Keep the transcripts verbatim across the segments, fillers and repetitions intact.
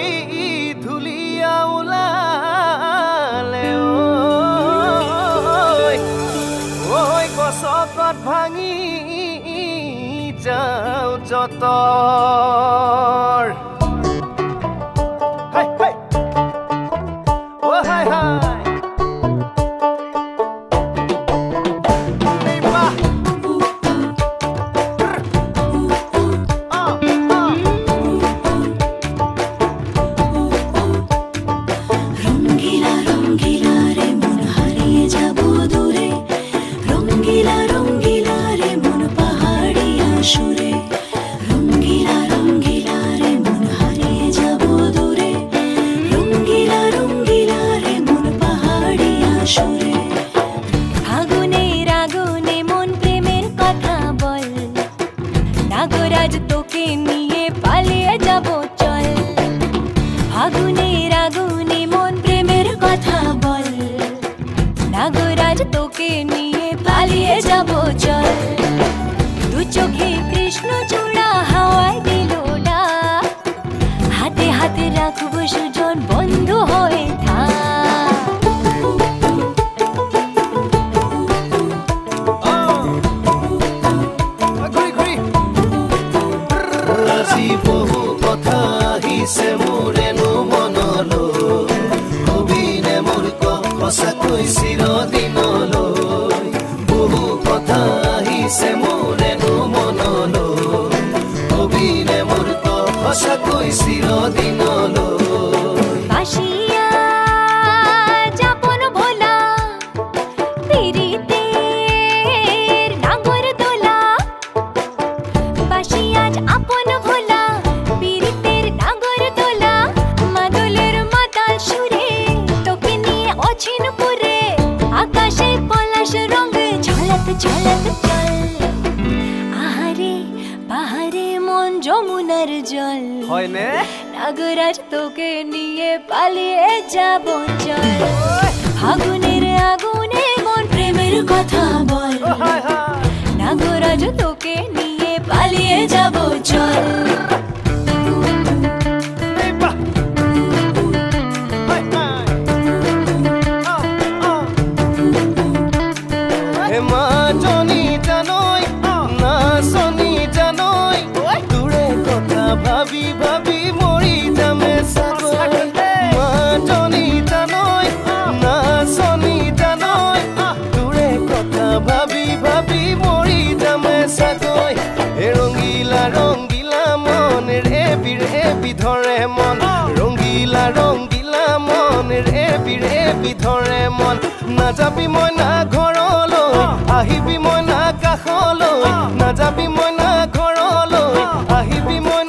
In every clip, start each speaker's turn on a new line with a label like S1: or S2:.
S1: ধুলিয়া ওলালে ওই গছকত ভাঙি যাও যতৰ হাই হাই ও হাই হাই
S2: নাগরাজ তোকে নিয়ে পালিয়ে যাব চল আগুনের আগুনে মন প্রেমের কথা বল নাগরাজ তোকে নিয়ে পালিয়ে যাব চল
S1: ভাবি ভাবি মরি যামে সাগৈ মাজনী জানৈ নাচনী জানৈ তোৰে কথা ভাবি ভাবি মৰি যামে সাগৈ ৰঙিলা ৰঙিলা মন ৰে বিৰে বিধৰে মন ৰঙিলা ৰঙিলা মন ৰে বিৰে বিধৰে মন নাযাবি মই না ঘৰলৈ আহিবি মই না কাষলৈ নাযাবি মই না ঘৰলৈ আহিবি মই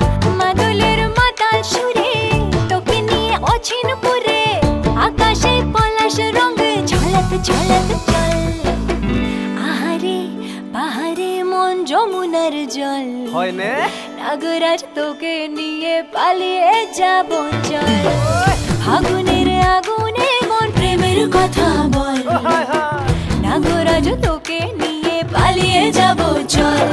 S2: আকাশে আকাশ রঙে ঝলক ঝলক চল আহারে বাহারে মন যমুনার জল
S1: হয়নে
S2: নাগরাজ তোকে নিয়ে পালিয়ে যাব চল ফাগুনের আগুনে মন প্রেমের কথা বল নাগরাজ তোকে নিয়ে পালিয়ে যাব চল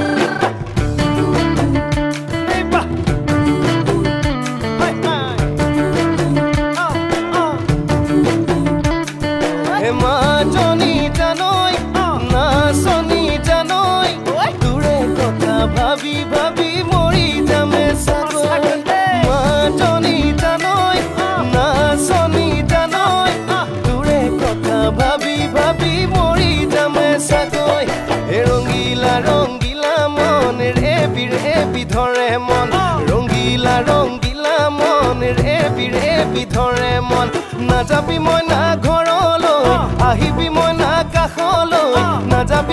S1: মাজনী জানই নাচনী জানই দূৰে কথা ভাবি ভাবি মৰি যামে চাগৈ মাজনী জানই নাচনী জানই দূৰে কথা ভাবি ভাবি মৰি যামে চাগৈ ৰঙিলা ৰঙিলা মন ৰেবি ৰেবি ধৰে মন ৰঙিলা ৰঙিলা মন ৰেবি ৰেবি ধৰে মন নাযাবি মই না ঘৰলৈ আহিবি মই না কাষলৈ নাযাবি